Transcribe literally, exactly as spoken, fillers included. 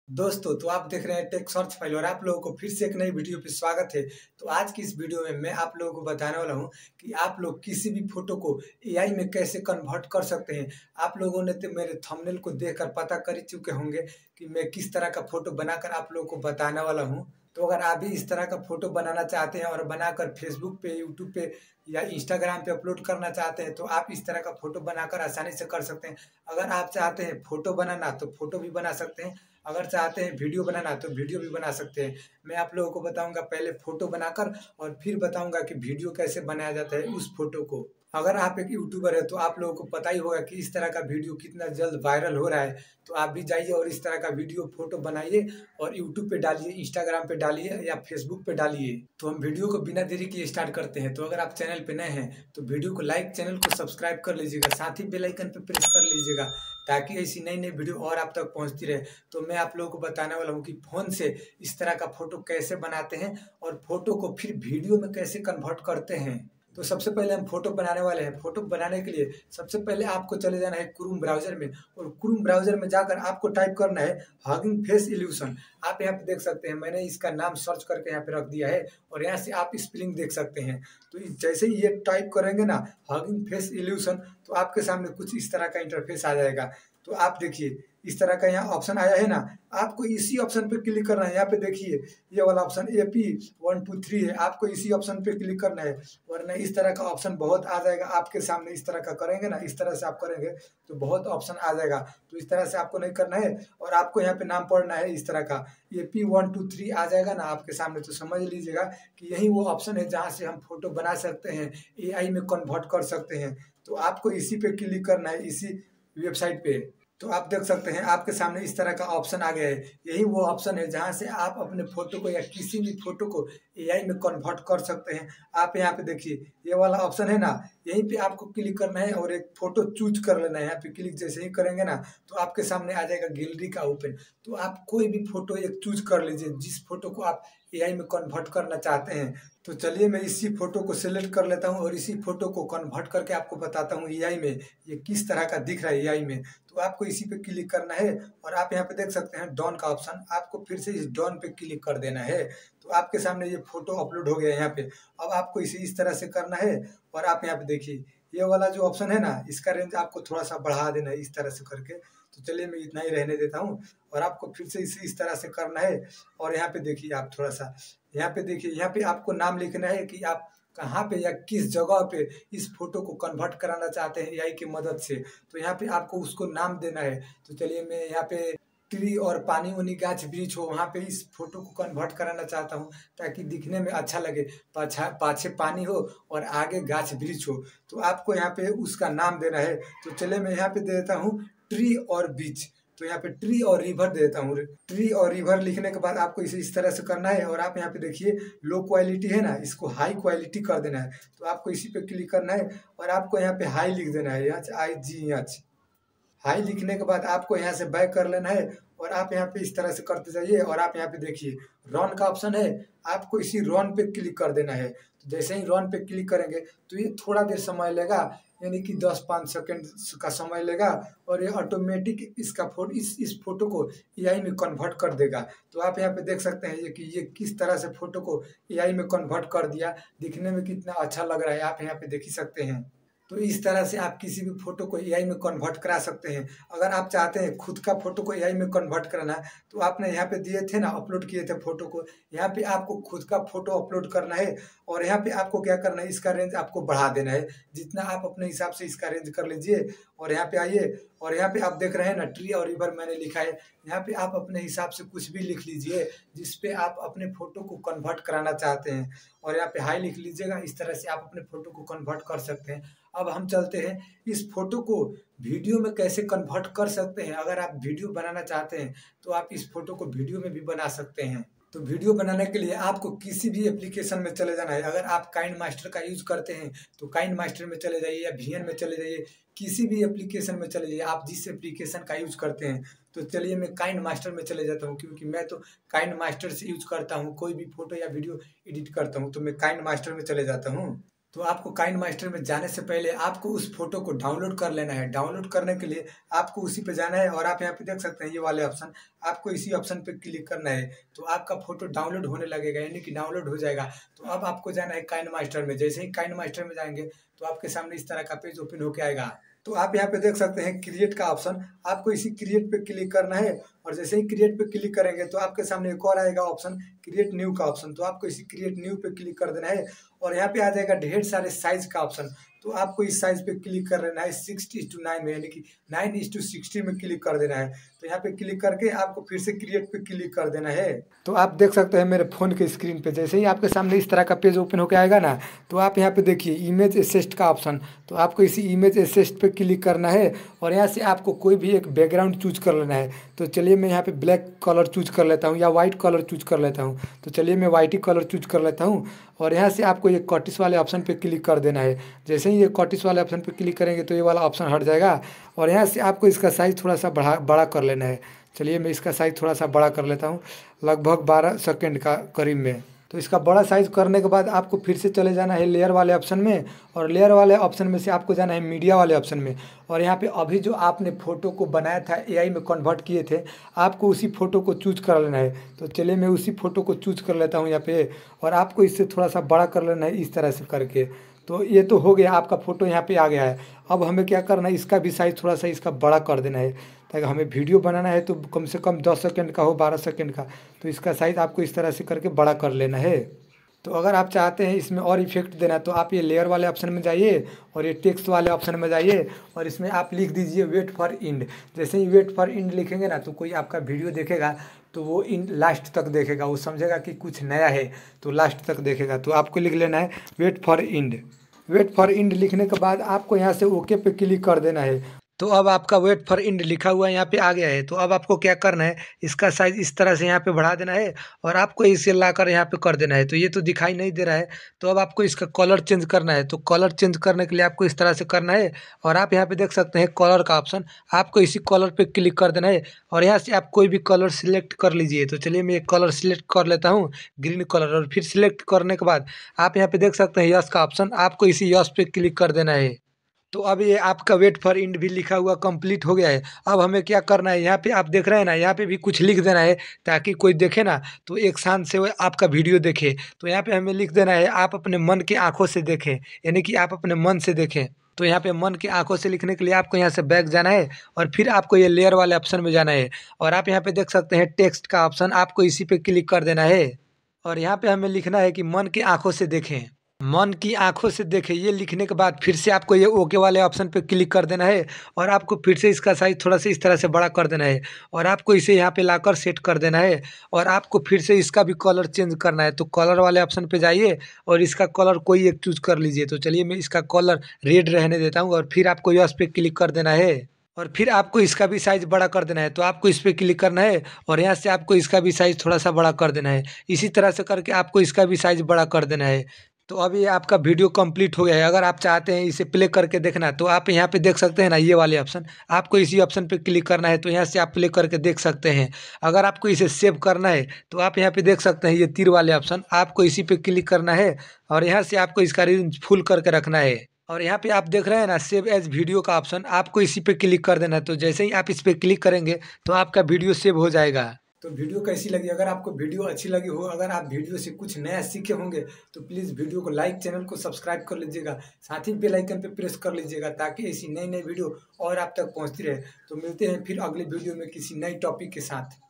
दोस्तों, तो आप देख रहे हैं टेक सर्च फाइल और आप लोगों को फिर से एक नई वीडियो पे स्वागत है। तो आज की इस वीडियो में मैं आप लोगों को बताने वाला हूं कि आप लोग किसी भी फोटो को एआई में कैसे कन्वर्ट कर सकते हैं। आप लोगों ने तो मेरे थंबनेल को देखकर पता कर ही चुके होंगे कि मैं किस तरह का फोटो बनाकर आप लोगों को बताने वाला हूं। तो अगर आप भी इस तरह का फोटो बनाना चाहते हैं और बनाकर फेसबुक पे, यूट्यूब पे या इंस्टाग्राम पे अपलोड करना चाहते हैं तो आप इस तरह का फोटो बनाकर आसानी से कर सकते हैं। अगर आप चाहते हैं फोटो बनाना तो फोटो भी बना सकते हैं, अगर चाहते हैं वीडियो बनाना तो वीडियो भी बना सकते हैं। मैं आप लोगों को बताऊंगा पहले फोटो बनाकर और फिर बताऊंगा कि वीडियो कैसे बनाया जाता है उस फोटो को। अगर आप एक यूट्यूबर है तो आप लोगों को पता ही होगा कि इस तरह का वीडियो कितना जल्द वायरल हो रहा है। तो आप भी जाइए और इस तरह का वीडियो फोटो बनाइए और यूट्यूब पे डालिए, इंस्टाग्राम पे डालिए या फेसबुक पे डालिए। तो हम वीडियो को बिना देरी किए स्टार्ट करते हैं। तो अगर आप चैनल पे नए हैं तो वीडियो को लाइक, चैनल को सब्सक्राइब कर लीजिएगा, साथ ही बेल आइकन पे प्रेस कर लीजिएगा ताकि ऐसी नई नई वीडियो और आप तक पहुंचती रहे। तो मैं आप लोगों को बताने वाला हूं कि फोन से इस तरह का फोटो कैसे बनाते हैं और फोटो को फिर वीडियो में कैसे कन्वर्ट करते हैं। तो सबसे पहले हम फोटो बनाने वाले हैं। फोटो बनाने के लिए सबसे पहले आपको चले जाना है क्रोम ब्राउजर में और क्रोम ब्राउजर में जाकर आपको टाइप करना है हगिंग फेस इल्यूशन। आप यहाँ पे देख सकते हैं, मैंने इसका नाम सर्च करके यहाँ पे रख दिया है और यहाँ से आप स्पेलिंग देख सकते हैं। तो जैसे ही ये टाइप करेंगे ना हगिंग फेस इल्यूशन तो आपके सामने कुछ इस तरह का इंटरफेस आ जाएगा। तो आप देखिए इस तरह का यहाँ ऑप्शन आया है ना, आपको इसी ऑप्शन पे क्लिक करना है। यहाँ पे देखिए ये वाला option A P one two three है, आपको इसी ऑप्शन पे क्लिक करना है वरना इस तरह का ऑप्शन बहुत आ जाएगा आपके सामने। इस तरह का करेंगे ना, इस तरह से आप करेंगे तो बहुत ऑप्शन आ जाएगा। तो इस तरह से आपको नहीं करना है और आपको यहाँ पे नाम पढ़ना है इस तरह का A P one two three आ जाएगा ना आपके सामने। तो समझ लीजिएगा कि यही वो ऑप्शन है जहाँ से हम फोटो बना सकते हैं, ए आई में कन्वर्ट कर सकते हैं। तो आपको इसी पे क्लिक करना है, इसी वेबसाइट पे। तो आप देख सकते हैं आपके सामने इस तरह का ऑप्शन आ गया है। यही वो ऑप्शन है जहां से आप अपने फोटो को या किसी भी फोटो को एआई में कन्वर्ट कर सकते हैं। आप यहाँ पे देखिए ये वाला ऑप्शन है ना, यहीं पे आपको क्लिक करना है और एक फोटो चूज कर लेना है। यहाँ पे क्लिक जैसे ही करेंगे ना तो आपके सामने आ जाएगा गैलरी का ओपन। तो आप कोई भी फोटो एक चूज कर लीजिए जिस फोटो को आप एआई में कन्वर्ट करना चाहते हैं। तो चलिए मैं इसी फोटो को सिलेक्ट कर लेता हूं और इसी फोटो को कन्वर्ट करके आपको बताता हूं एआई में ये किस तरह का दिख रहा है एआई में। तो आपको इसी पे क्लिक करना है और आप यहाँ पे देख सकते हैं डॉन का ऑप्शन, आपको फिर से इस डॉन पे क्लिक कर देना है। तो आपके सामने ये फोटो अपलोड हो गया है यहाँ पे। अब आपको इसे इस तरह से करना है और आप यहाँ पे देखिए ये वाला जो ऑप्शन है ना, इसका रेंज आपको थोड़ा सा बढ़ा देना है इस तरह से करके। तो चलिए मैं इतना ही रहने देता हूँ और आपको फिर से इसे इस तरह से करना है। और यहाँ पे देखिए आप थोड़ा सा यहाँ पे देखिए, यहाँ पे आपको नाम लिखना है कि आप कहाँ पे या किस जगह पे इस फोटो को कन्वर्ट कराना चाहते हैं एआई की मदद से। तो यहाँ पे आपको उसको नाम देना है। तो चलिए मैं यहाँ पे ट्री और पानी वानी गाछ वृक्ष हो वहाँ पे इस फोटो को कन्वर्ट कराना चाहता हूँ ताकि दिखने में अच्छा लगे। पाछा पाछे पानी हो और आगे गाछ वृक्ष हो। तो आपको यहाँ पे उसका नाम देना है। तो चलिए मैं यहाँ पे दे देता हूँ ट्री और बीच। तो यहाँ पे ट्री और रिवर देता हूँ। ट्री और रिवर लिखने के बाद आपको इसे इस तरह से करना है और आप यहाँ पे देखिए लो क्वालिटी है ना, इसको हाई क्वालिटी कर देना है। तो आपको इसी पे क्लिक करना है और आपको यहाँ पे हाई लिख देना है, H I G H. High लिखने के बाद आपको यहाँ से बैक कर लेना है और आप यहाँ पे इस तरह से करते जाइए और आप यहाँ पे देखिए रन का ऑप्शन है, आपको इसी रन पे क्लिक कर देना है। तो जैसे ही रन पे क्लिक करेंगे तो ये थोड़ा देर समय लेगा, यानी कि दस पाँच सेकंड का समय लेगा और ये ऑटोमेटिक इसका फोटो इस इस फोटो को एआई में कन्वर्ट कर देगा। तो आप यहाँ पे देख सकते हैं ये कि ये किस तरह से फोटो को एआई में कन्वर्ट कर दिया, दिखने में कितना अच्छा लग रहा है आप यहाँ पे देख ही सकते हैं। तो इस तरह से आप किसी भी फोटो को एआई में कन्वर्ट करा सकते हैं। अगर आप चाहते हैं खुद का फोटो को एआई में कन्वर्ट कराना तो आपने यहाँ पे दिए थे ना, अपलोड किए थे फोटो को, यहाँ पे आपको खुद का फोटो अपलोड करना है और यहाँ पे आपको क्या करना है, इसका रेंज आपको बढ़ा देना है। जितना आप अपने हिसाब से इसका रेंज कर लीजिए और यहाँ पे आइए और यहाँ पे आप देख रहे हैं ना ट्री और रिवर मैंने लिखा है। यहाँ पे आप अपने हिसाब से कुछ भी लिख लीजिए जिसपे आप अपने फोटो को कन्वर्ट कराना चाहते हैं और यहाँ पे हाई लिख लीजिएगा। इस तरह से आप अपने फोटो को कन्वर्ट कर सकते हैं। अब हम चलते हैं इस फोटो को वीडियो में कैसे कन्वर्ट कर सकते हैं। अगर आप वीडियो बनाना चाहते हैं तो आप इस फोटो को वीडियो में भी बना सकते हैं। तो वीडियो बनाने के लिए आपको किसी भी एप्लीकेशन में चले जाना है। अगर आप काइंड मास्टर का यूज करते हैं तो काइंड मास्टर में चले जाइए या वीएन में चले जाइए, किसी भी एप्लीकेशन में चले जाइए आप जिस एप्लीकेशन का यूज करते हैं। तो चलिए मैं काइंड मास्टर में चले जाता हूँ क्योंकि मैं तो काइंड मास्टर से यूज करता हूँ, कोई भी फोटो या वीडियो एडिट करता हूँ तो मैं काइंड मास्टर में चले जाता हूँ। तो आपको काइंड मास्टर में जाने से पहले आपको उस फोटो को डाउनलोड कर लेना है। डाउनलोड करने के लिए आपको उसी पे जाना है और आप यहाँ पे देख सकते हैं ये वाले ऑप्शन, आपको इसी ऑप्शन पे क्लिक करना है। तो आपका फोटो डाउनलोड होने लगेगा, यानी कि डाउनलोड हो जाएगा। तो अब आपको जाना है काइंड मास्टर में। जैसे ही काइंड मास्टर में जाएंगे तो आपके सामने इस तरह का पेज ओपन होकर आएगा। तो आप यहाँ पे देख सकते हैं क्रिएट का ऑप्शन, आपको इसी क्रिएट पे क्लिक करना है। और जैसे ही क्रिएट पे क्लिक करेंगे तो आपके सामने एक और आएगा ऑप्शन, क्रिएट न्यू का ऑप्शन। तो आपको इसी क्रिएट न्यू पे क्लिक कर देना है और यहाँ पे आ जाएगा ढेर सारे साइज का ऑप्शन। तो आपको इस साइज पे क्लिक कर लेना है सिक्सटी टू नाइन में, यानी कि नाइन इज टू सिक्सटी में क्लिक कर देना है। तो यहाँ पे क्लिक करके आपको फिर से क्रिएट पे क्लिक कर देना है। तो आप देख सकते हैं मेरे फ़ोन के स्क्रीन पे जैसे ही आपके सामने इस तरह का पेज ओपन होकर आएगा ना, तो आप यहाँ पे देखिए इमेज एसेस्ट का ऑप्शन। तो आपको इसी इमेज एसेस्ट पे क्लिक करना है और यहाँ से आपको कोई भी एक बैकग्राउंड चूज कर लेना है। तो चलिए मैं यहाँ पे ब्लैक कलर चूज कर लेता हूँ या वाइट कलर चूज कर लेता हूँ। तो चलिए मैं वाइट ही कलर चूज कर लेता हूँ और यहाँ से आपको ये कटिस वाले ऑप्शन पे क्लिक कर देना है। जैसे ही ये कटिस वाले ऑप्शन पे क्लिक करेंगे तो ये वाला ऑप्शन हट जाएगा और यहाँ से आपको इसका साइज़ थोड़ा सा बढ़ा बड़ा कर लेना है। चलिए मैं इसका साइज़ थोड़ा सा बड़ा कर लेता हूँ, लगभग बारह सेकेंड का करीब में। तो इसका बड़ा साइज़ करने के बाद आपको फिर से चले जाना है लेयर वाले ऑप्शन में और लेयर वाले ऑप्शन में से आपको जाना है मीडिया वाले ऑप्शन में। और यहाँ पे अभी जो आपने फ़ोटो को बनाया था एआई में कन्वर्ट किए थे, आपको उसी फ़ोटो को चूज कर लेना है। तो चलिए मैं उसी फ़ोटो को चूज कर लेता हूँ यहाँ पे और आपको इससे थोड़ा सा बड़ा कर लेना है इस तरह से करके। तो ये तो हो गया, आपका फ़ोटो यहाँ पे आ गया है। अब हमें क्या करना है, इसका भी साइज़ थोड़ा सा इसका बड़ा कर देना है ताकि हमें वीडियो बनाना है तो कम से कम दस सेकंड का हो, बारह सेकंड का। तो इसका साइज़ आपको इस तरह से करके बड़ा कर लेना है। तो अगर आप चाहते हैं इसमें और इफेक्ट देना है तो आप ये लेयर वाले ऑप्शन में जाइए और ये टेक्स्ट वाले ऑप्शन में जाइए और इसमें आप लिख दीजिए वेट फॉर इंड। जैसे ही वेट फॉर इंड लिखेंगे ना तो कोई आपका वीडियो देखेगा तो वो इन लास्ट तक देखेगा, वो समझेगा कि कुछ नया है तो लास्ट तक देखेगा। तो आपको लिख लेना है wait for end. Wait for end लिखने के बाद आपको यहाँ से ओके पे क्लिक कर देना है। तो अब आपका वेट फॉर इंड लिखा हुआ यहाँ पे आ गया है। तो अब आपको क्या करना है, इसका साइज़ इस तरह से यहाँ पे बढ़ा देना है और आपको इसे लाकर यहाँ पे कर देना है। तो ये तो दिखाई नहीं दे रहा है, तो अब आपको इसका कलर चेंज करना है। तो कलर चेंज करने के लिए आपको इस तरह से करना है और आप यहाँ पे देख सकते हैं कलर का ऑप्शन, आपको इसी कलर पे क्लिक कर देना है और यहाँ से आप कोई भी कलर सिलेक्ट कर लीजिए। तो चलिए मैं एक कलर सिलेक्ट कर लेता हूँ, ग्रीन कलर। और फिर सिलेक्ट करने के बाद आप यहाँ पे देख सकते हैं यस का ऑप्शन, आपको इसी यस पे क्लिक कर देना है। तो अब ये आपका वेट फॉर इंड भी लिखा हुआ कंप्लीट हो गया है। अब हमें क्या करना है, यहाँ पे आप देख रहे हैं ना, यहाँ पे भी कुछ लिख देना है ताकि कोई देखे ना तो एक शांत से वो आपका वीडियो देखे। तो यहाँ पे हमें लिख देना है आप अपने मन की आंखों से देखें, यानी कि आप अपने मन से देखें। तो यहाँ पे मन की आंखों से लिखने के लिए आपको यहाँ से बैक जाना है और फिर आपको ये लेयर वाले ऑप्शन में जाना है और आप यहाँ पे देख सकते हैं टेक्स्ट का ऑप्शन, आपको इसी पे क्लिक कर देना है और यहाँ पे हमें लिखना है कि मन की आंखों से देखें, मन की आंखों से देखें। ये लिखने के बाद फिर से आपको ये ओके वाले ऑप्शन पे क्लिक कर देना है और आपको फिर से इसका साइज़ थोड़ा सा इस तरह से बड़ा कर देना है और आपको इसे यहाँ पे लाकर सेट कर देना है और आपको फिर से इसका भी कलर चेंज करना है। तो कलर वाले ऑप्शन पे जाइए और इसका कलर कोई एक चूज कर लीजिए। तो चलिए मैं इसका कलर रेड रहने देता हूँ और फिर आपको यस पे क्लिक कर देना है और फिर आपको इसका भी साइज़ बड़ा कर देना है। तो आपको इस पर क्लिक करना है और यहाँ से आपको इसका भी साइज़ थोड़ा सा बड़ा कर देना है। इसी तरह से करके आपको इसका भी साइज़ बड़ा कर देना है। तो अब ये आपका वीडियो कंप्लीट हो गया है। अगर आप चाहते हैं इसे प्ले करके देखना तो आप यहाँ पे देख सकते हैं ना, ये वाले ऑप्शन, आपको इसी ऑप्शन पे क्लिक करना है। तो यहाँ से आप प्ले करके देख सकते हैं। अगर आपको इसे सेव करना है तो आप यहाँ पे देख सकते हैं ये तीर वाले ऑप्शन, आपको इसी पे क्लिक करना है और यहाँ से आपको इसका रेंज फुल करके रखना है। और यहाँ पे आप देख रहे हैं ना सेव एज वीडियो का ऑप्शन, आपको इसी पे क्लिक कर देना है। तो जैसे ही आप इस पे क्लिक करेंगे तो आपका वीडियो सेव हो जाएगा। तो वीडियो कैसी लगी, अगर आपको वीडियो अच्छी लगी हो, अगर आप वीडियो से कुछ नया सीखे होंगे तो प्लीज़ वीडियो को लाइक, चैनल को सब्सक्राइब कर लीजिएगा, साथ ही बेल आइकन पे प्रेस कर लीजिएगा ताकि ऐसी नई नई वीडियो और आप तक पहुंचती रहे। तो मिलते हैं फिर अगले वीडियो में किसी नई टॉपिक के साथ।